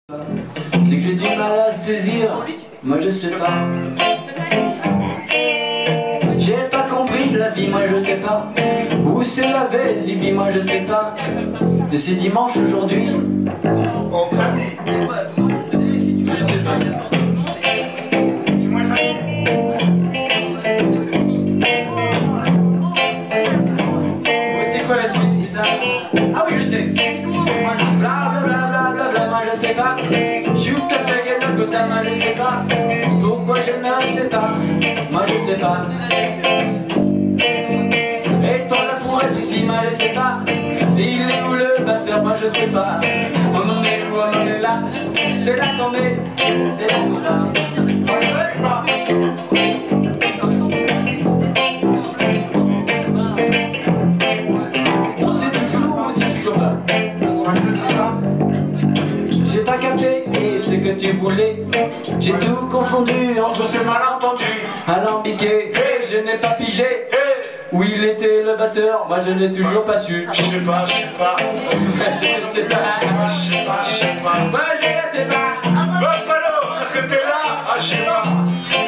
C'est que j'ai du mal à saisir, moi je sais pas. J'ai pas compris la vie, moi je sais pas. Où c'est la Vésubi, moi je sais pas. Mais c'est dimanche aujourd'hui. En famille. Je sais pas. Dis-moi famille. C'est quoi la suite, putain? Ah oui, je sais. Bla bla bla bla bla, moi je sais pas. Chuta sageza cosa, moi je sais pas. Pourquoi je ne sais pas, moi je sais pas. Et toi là pour être ici, moi je sais pas. Il est où le batteur, moi je sais pas. On en est où, on en est là. C'est là qu'on est, c'est là qu'on va. Moi je sais pas. On sait toujours pas. Moi je sais pas. J'ai pas capté ce que tu voulais. J'ai tout confondu entre ces malentendus alambiqués. Et je n'ai pas pigé où il était le batteur. Moi je n'ai toujours pas su. Je sais pas, je sais pas. Je ne sais pas. Moi je sais pas, je sais pas. Moi je ne sais pas. Buffalo, est-ce que t'es là? Ah je sais pas.